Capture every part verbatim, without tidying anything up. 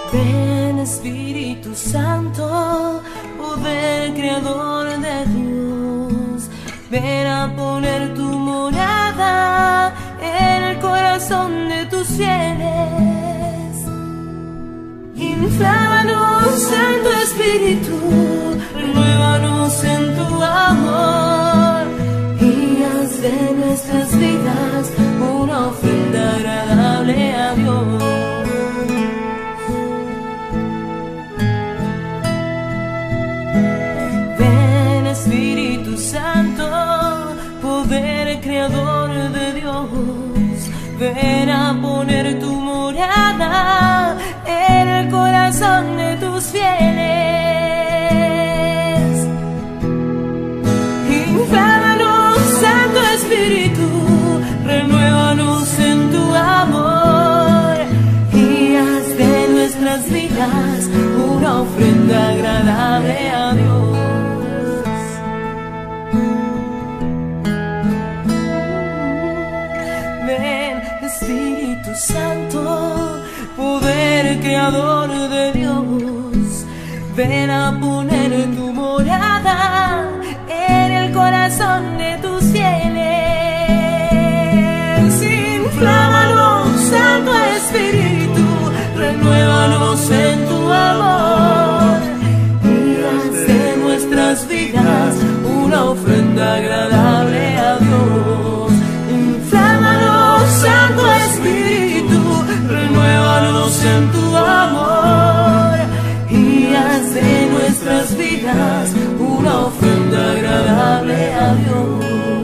Ven Espíritu Santo, poder creador de Dios, ven a poner tu morada en el corazón de tus fieles. Inflámanos, Santo Espíritu, renuévanos en tu amor y haz de nuestras vidas una ofrenda agradable a Dios. Ven Espíritu Santo, poder creador de Dios, ven a poner tu morada en el corazón de tus fieles. Inflámanos, Santo Espíritu, renuévanos en tu amor y haz de nuestras vidas una ofrenda agradable a Dios. Ven Espíritu Santo, poder creador de Dios, ven a poner tu morada en el corazón de tus fieles. Inflámanos, Santo Espíritu, renuévanos en tu amor y haz de nuestras vidas una ofrenda agradable a Dios. Inflámanos, Santo Espíritu, renuévanos en tu amor y haz de nuestras vidas una ofrenda agradable a Dios.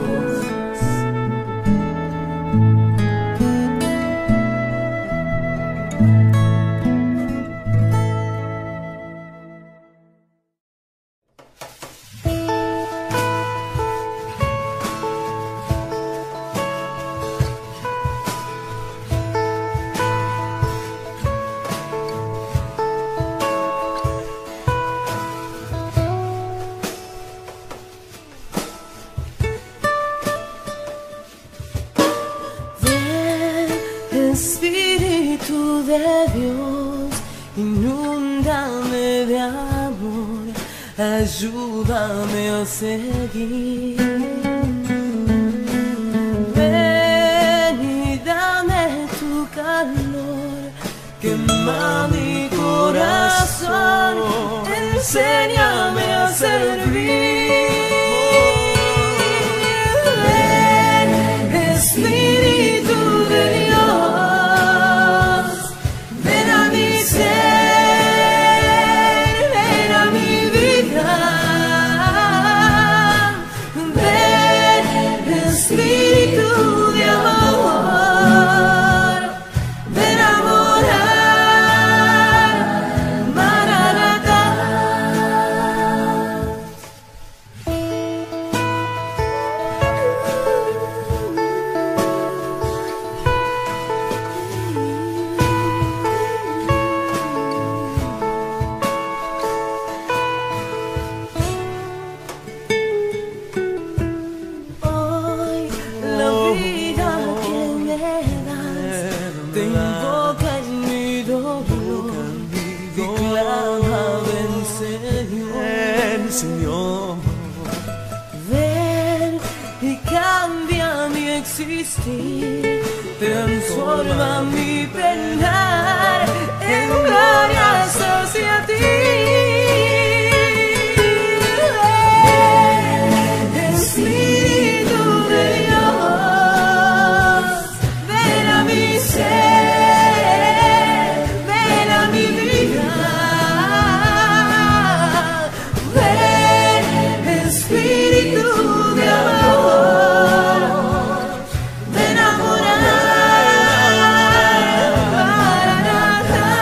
Espíritu de Dios, inúndame de amor, ayúdame a seguir. Ven y dame tu calor, quema mi corazón, enséñame a servir. Ven, Espíritu de Dios, ven a mi ser, ven a mi vida. Ven, Espíritu de amor, ven a morar, Maranatá. Hoy la vida que me das te invoca en mi dolor y clama, ven Señor. Ven y cambia mi existir, transforma mi penar en glorias hacia ti. Ven, Espíritu de Dios, ven a mi ser, ven a mi vida. Ven, Espíritu de amor, ven a morar, Maranatá.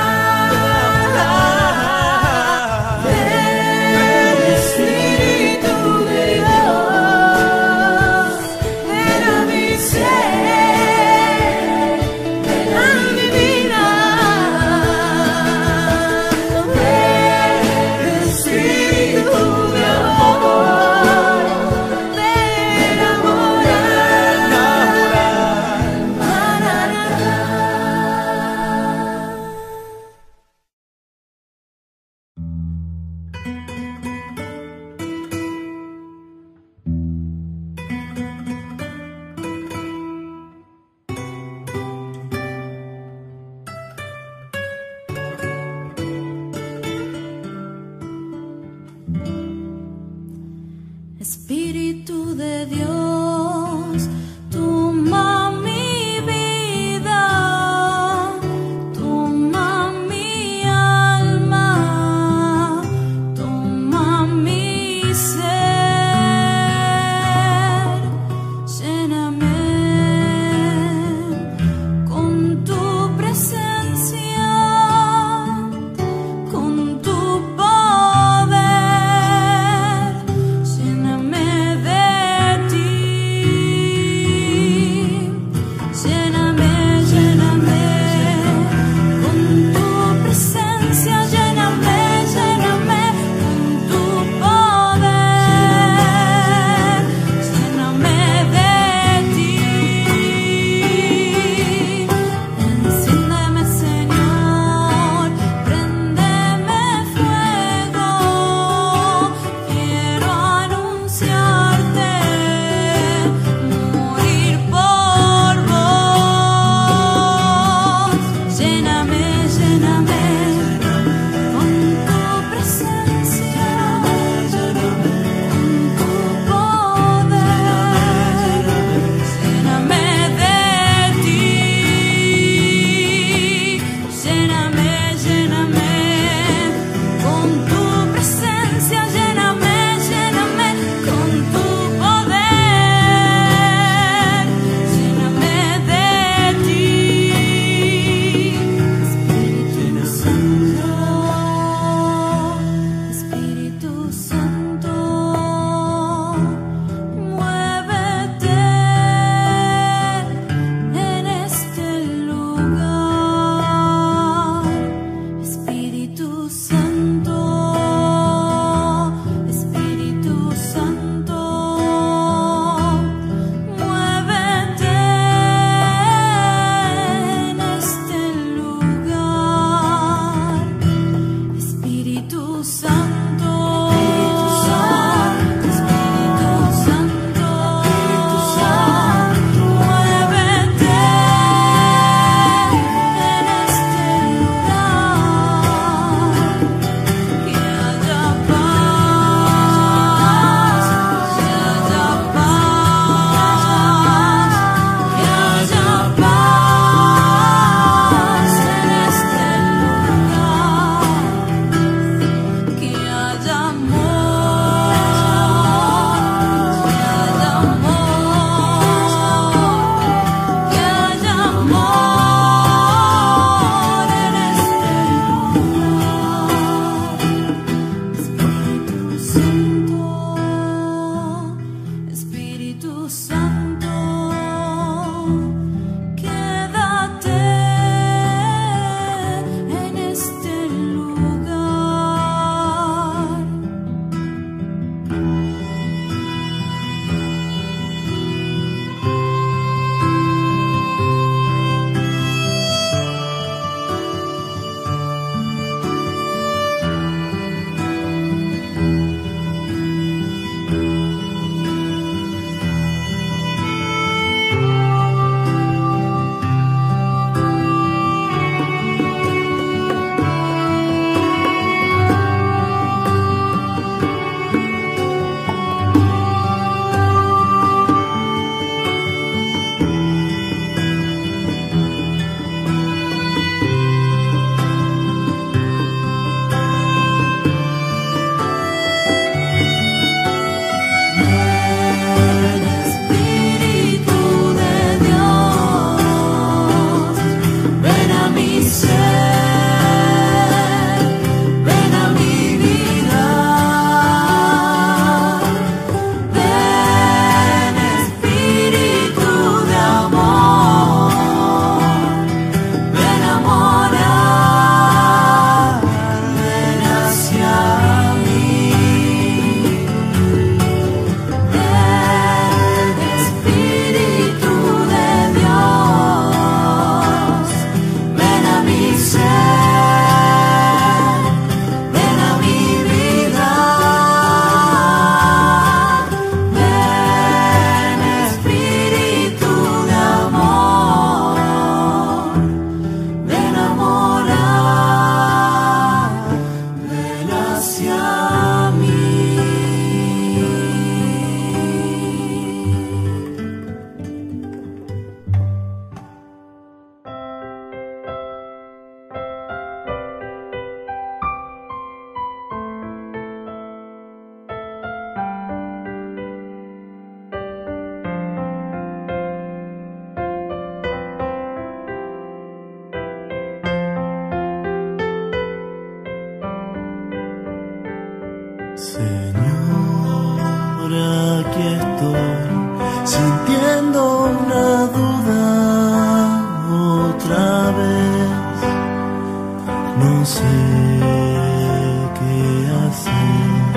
no sé qué hacer,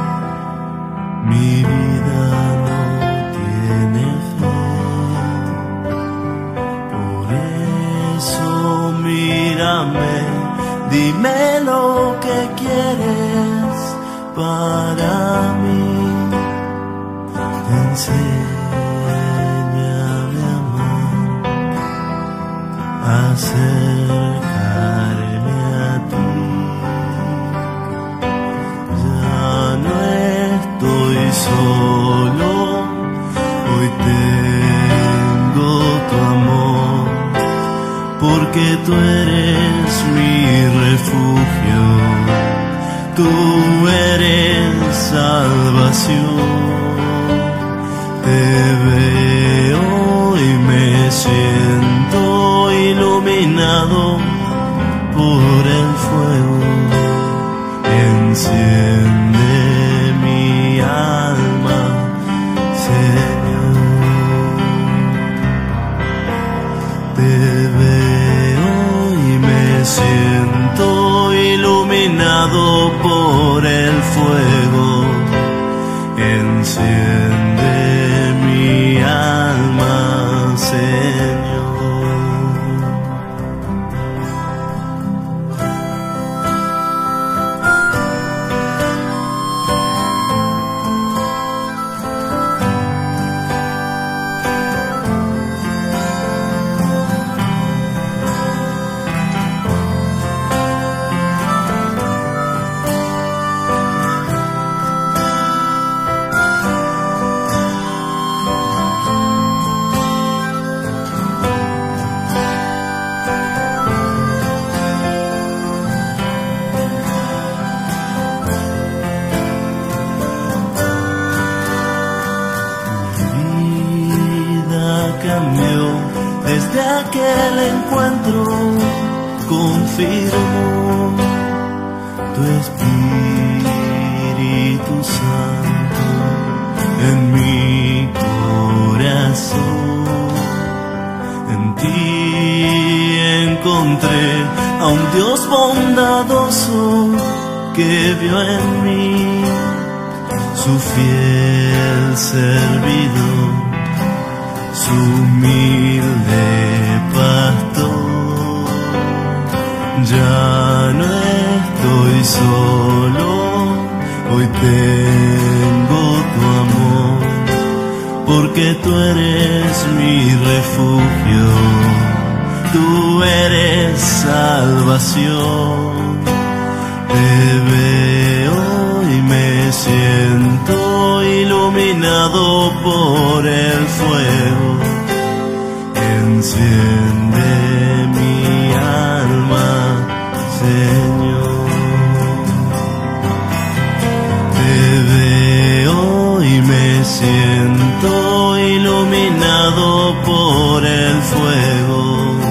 mi vida no tiene fe, por eso mírame, dime lo que quieres para mí, enséñame a amar, a acercarme a ti. Ya no estoy solo, hoy tengo tu amor, porque tú eres mi refugio, tú eres salvación. Te veo y me siento iluminado por el fuego, enciende mi alma, Señor. Te veo y me siento iluminado por el fuego, enciende mi alma, Señor. Cambió desde aquel encuentro, confirmó tu Espíritu Santo en mi corazón. En ti encontré a un Dios bondadoso que vio en mí su fiel servidor, su humilde pastor. Ya no estoy solo, hoy tengo tu amor, porque tú eres mi refugio, tú eres salvación. Te veo y me siento iluminado por el fuego, enciende mi alma, Señor. Te veo y me siento iluminado por el fuego,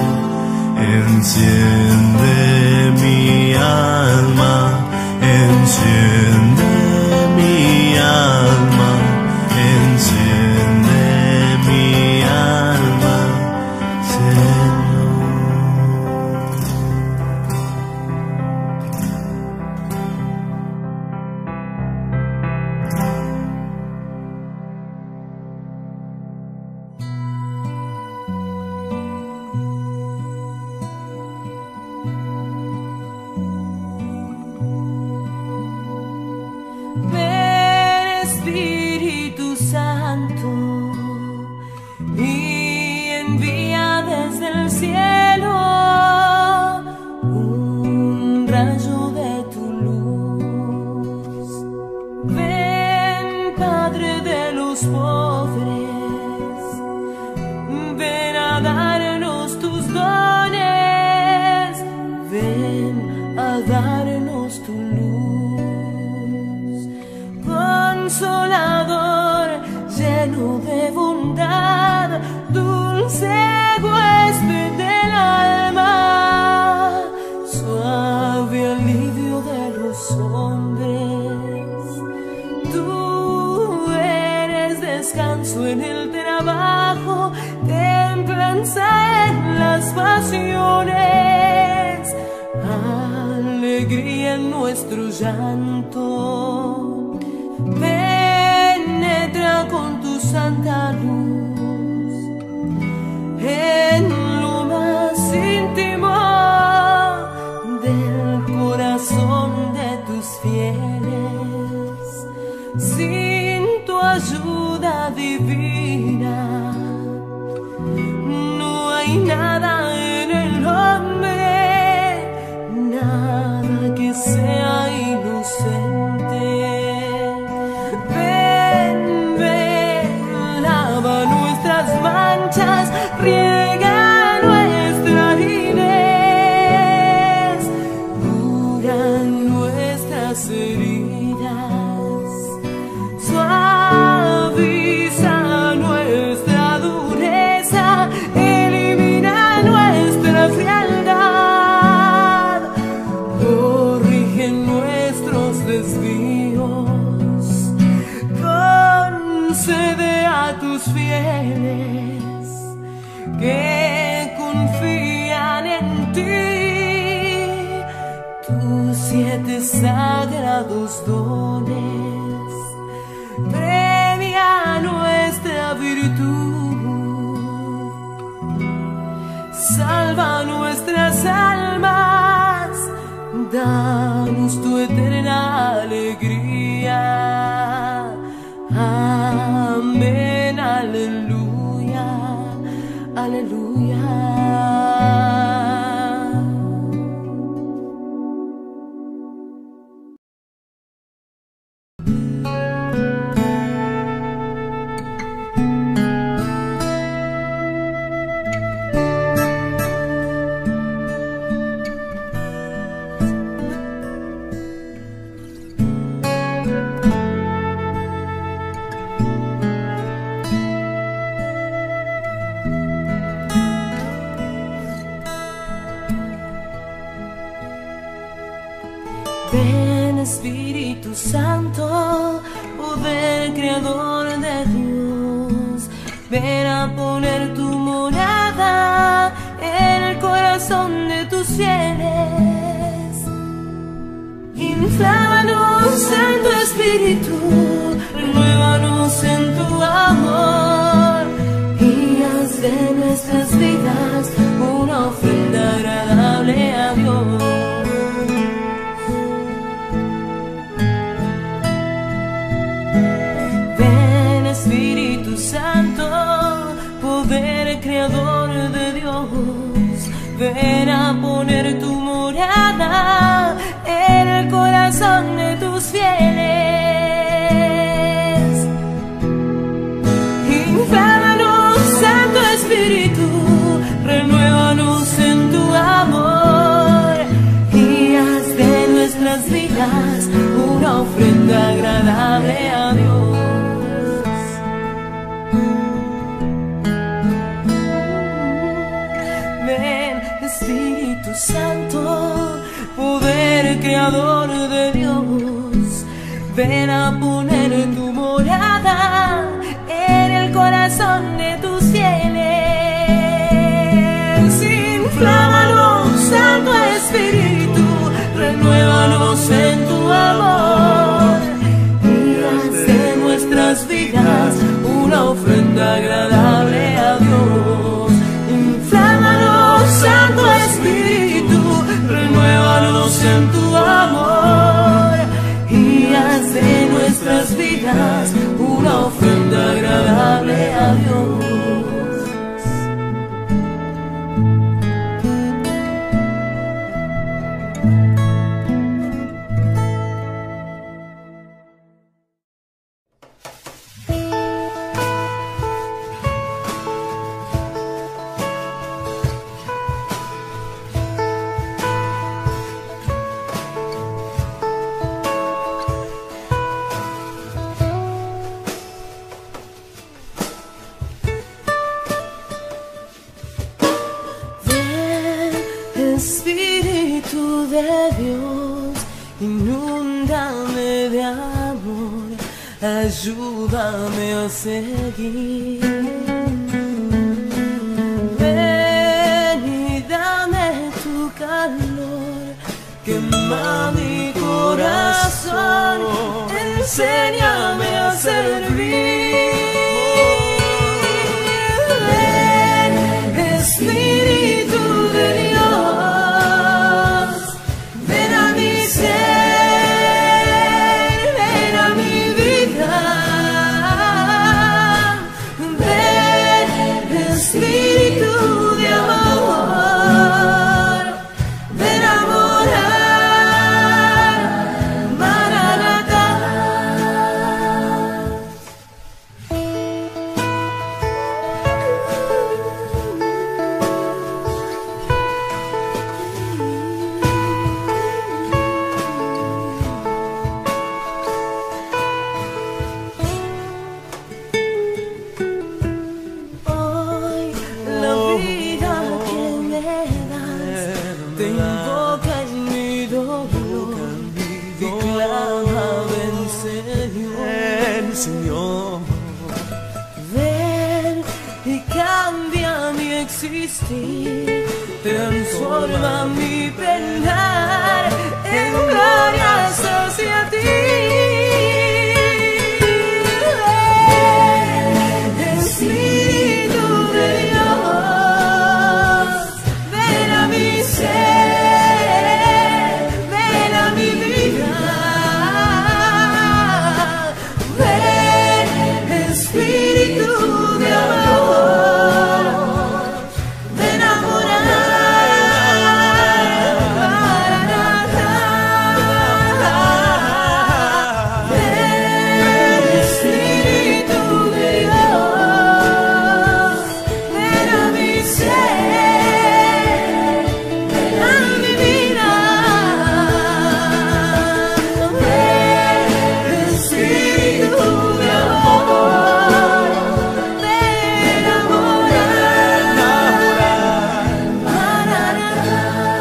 enciende mi alma, enciende mi alma, enciende mi alma, Señor. Espíritu Santo, y envía desde el cielo un rayo de tu luz. Ven, Padre de los pobres, ven a darnos tus dones, ven a darnos tu luz. Consolador, lleno de bondad, dulce huésped del alma, suave alivio de los hombres. Tú eres descanso en el trabajo, templanza en las pasiones. alegría en nuestro llanto. Penetra con tu santa luz en lo más íntimo del corazón de tus fieles. Sin tu ayuda divina no hay nada en el hombre, nada que sea inocente. Ven, ven, lava nuestras manchas, riega nuestra aridez, cura nuestras heridas, suaviza nuestra dureza, elimina nuestra frialdad, corrige nuestros desvíos, concede a tus fieles que confían en ti tus siete sagrados dones. Premia nuestra virtud, salva nuestras almas, danos tu eterna alegría. Amén, aleluya, aleluya. Ven Espíritu Santo, poder creador de Dios, ven a poner tu morada en el corazón de tus fieles. Inflámanos en tu espíritu, renuévanos en tu amor y haz de nuestras vidas una ofrenda agradable a Dios. Espíritu Santo, poder creador de Dios, ven a poner tu morada en el corazón de tus fieles. Inflámanos, Santo Espíritu, renuévanos en tu amor y haz de nuestras vidas una ofrenda agradable a Dios. Espíritu Santo, poder creador de Dios, ven a poner tu morada en el corazón de tus fieles. Inflámanos, Santo Espíritu, renuévanos en tu amor y haz de nuestras vidas una ofrenda agradable a Dios. Inflámanos, Santo Espíritu, renuévanos en tu amor y haz de nuestras vidas una ofrenda agradable a Dios. Espíritu de Dios, inúndame de amor, ayúdame a seguir. Ven y dame tu calor, que me Toma mi corazón, enséñame a servir. Ven, Espíritu de Dios, ven a mi ser, ven a mi vida. Ven, Espíritu de amor, ven a morar, Maranatha. Hoy la vida que me das te invoca en mi dolor y clama, ven Señor. Ven y cambia mi existir, transforma mi penar en glorias hacia ti. Ven, Espíritu de Dios, ven a mi ser, ven a mi vida. Ven, Espíritu de amor, ven a morar, Maranatha. Ven, Espíritu de Dios, ven a mi ser, ven a mi vida. Ven, Espíritu de amor, ven a morar, Maranatha.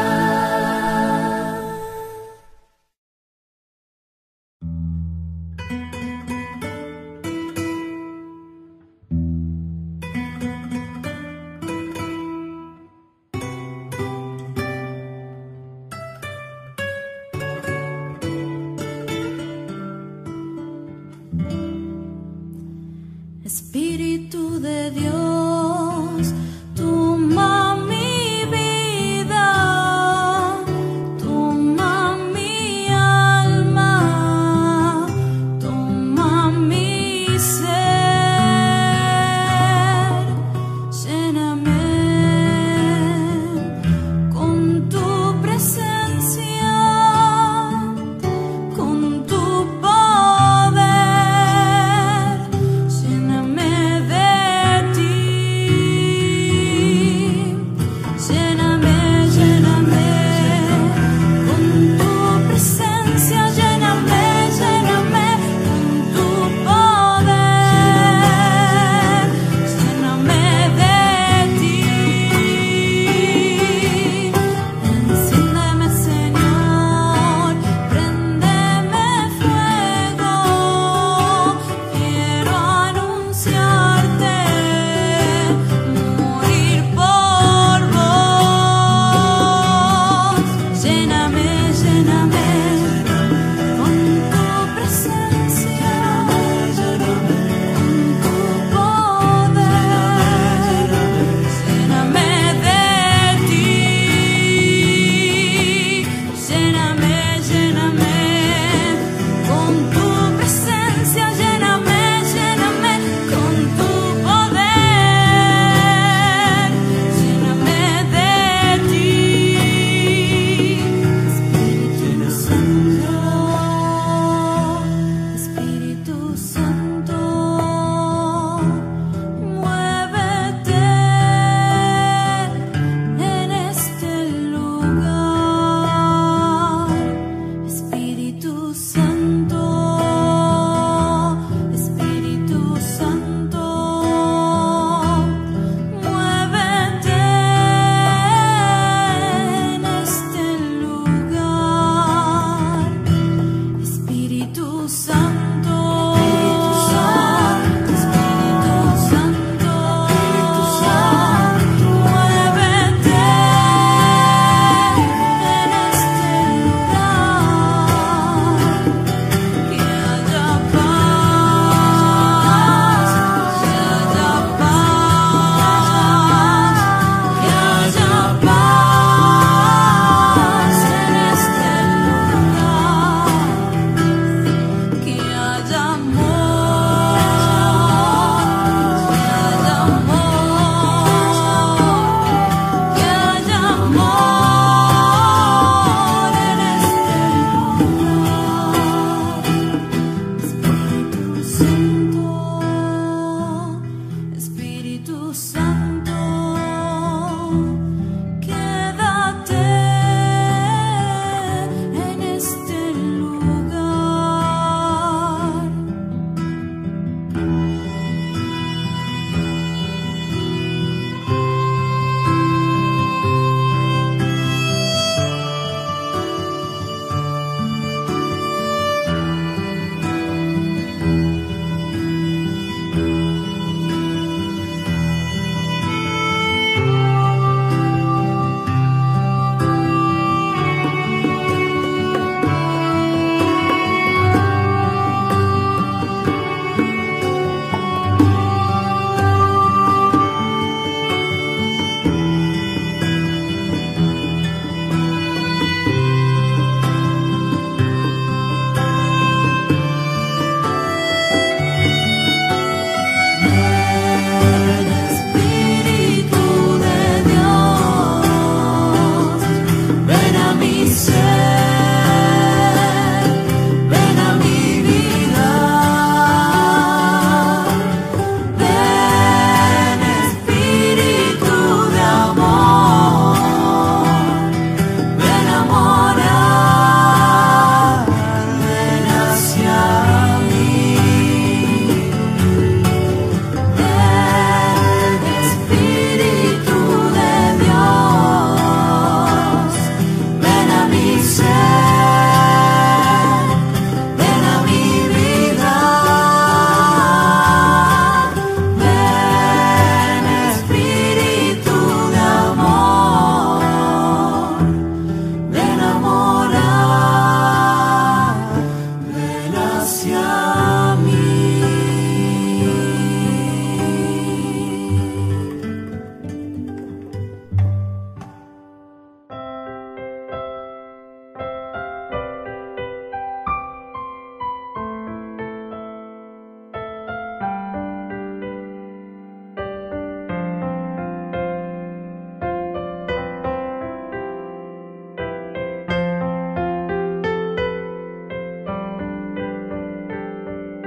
Espíritu de Dios, toma mi vida, toma mi alma, toma mi ser, lléname con tu presencia, con tu poder, lléname de ti.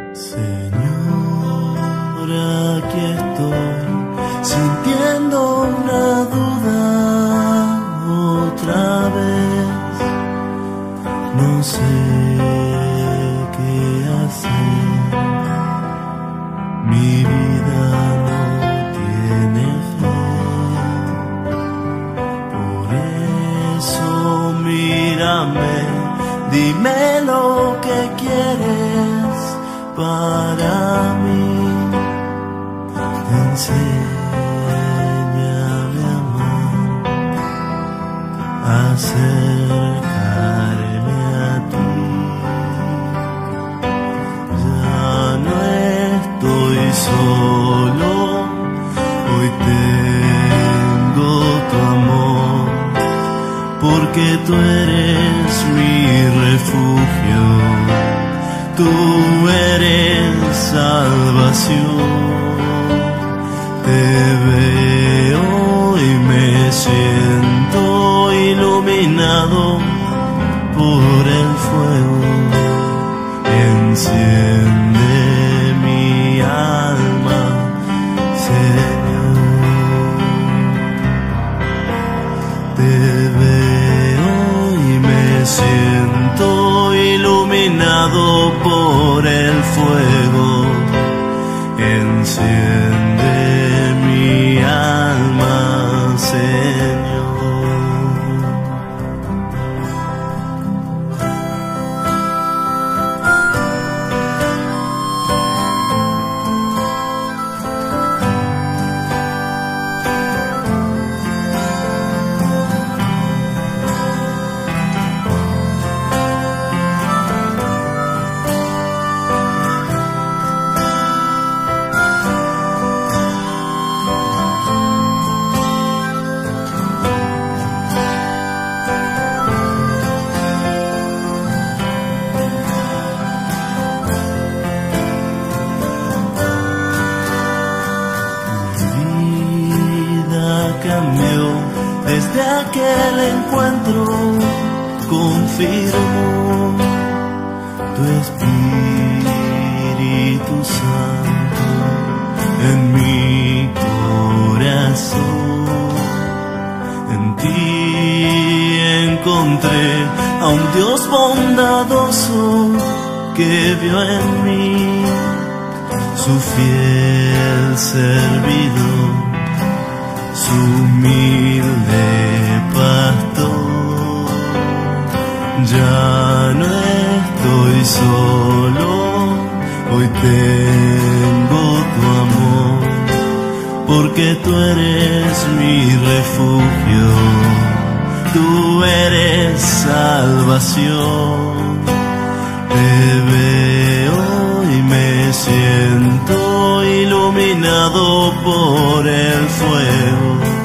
Señor, aquí estoy, sintiendo una duda otra vez. No sé qué hacer, mi vida no tiene fe. Por eso mírame, dime lo que quieres para mí. Enséñame a amar, a acercarme a ti. Ya no estoy solo, hoy tengo tu amor, porque tú eres mi refugio, tú eres salvación. Te veo y me siento iluminado por el fuego. Enciende mi alma, Señor. Te veo y me siento iluminado por el fuego. Enciende mi alma, Señor. Cambió desde aquel encuentro, confirmó tu Espíritu Santo en mi corazón. En ti encontré a un Dios bondadoso que vio en mí su fiel servidor, su humilde pastor. Ya no estoy solo, hoy tengo tu amor, porque tú eres mi refugio, tú eres salvación. Te veo y me siento iluminado por el fuego.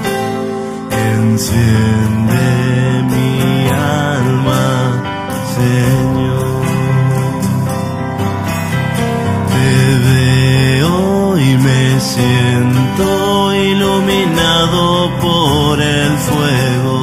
Enciende mi alma, Señor. Te veo y me siento iluminado por el fuego.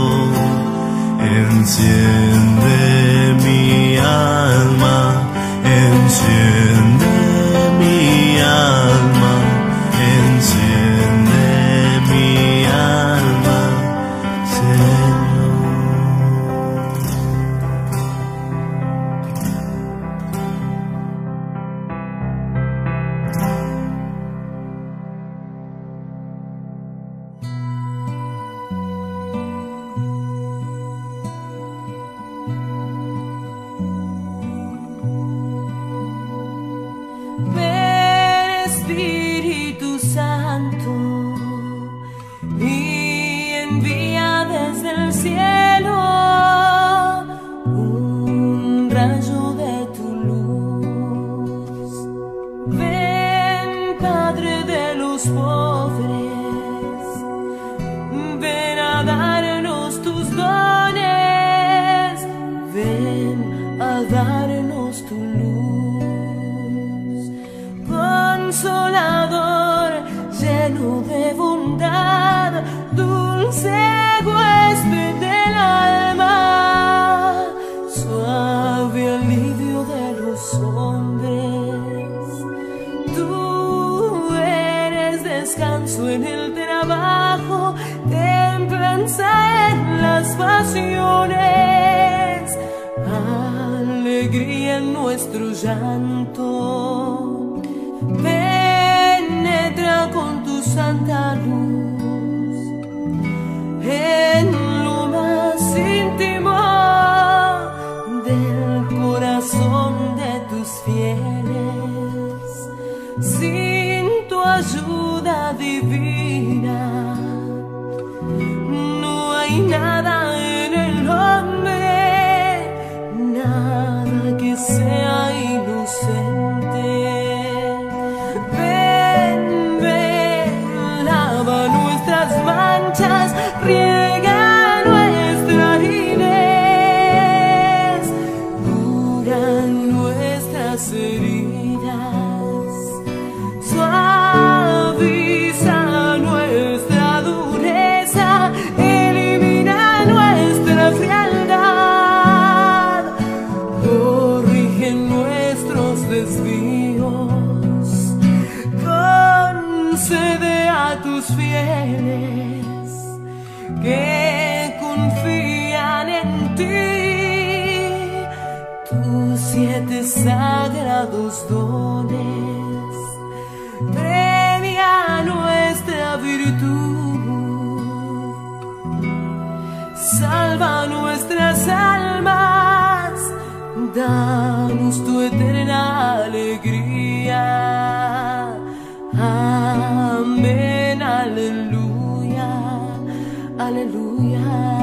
Enciende mi alma, enciende mi alma, enciende mi alma, Señor. Ven Espíritu Santo y envía desde el cielo un rayo de tu luz. Ven Padre de los pobres, ven a darnos tus dones, ven a darnos tu luz. Consolador, lleno de bondad, dulce huésped del alma, suave alivio de los hombres. esfuerzo en el trabajo, templanza en las pasiones, alegría en nuestro llanto. Penetra con tu santa luz en lo más íntimo del corazón de tus fieles. Sin tu ayuda divina no hay nada en el hombre, nada que sea inocente. Ven, ven, lava nuestras manchas, riega nuestra aridez, cura nuestras heridas, suaviza nuestra dureza, elimina nuestra frialdad, corrige nuestros desvíos, concede a tus fieles que confían en ti tus siete sagrados dones. Premia nuestra virtud, salva nuestras almas, danos tu eterna alegría. Amén, aleluya, aleluya.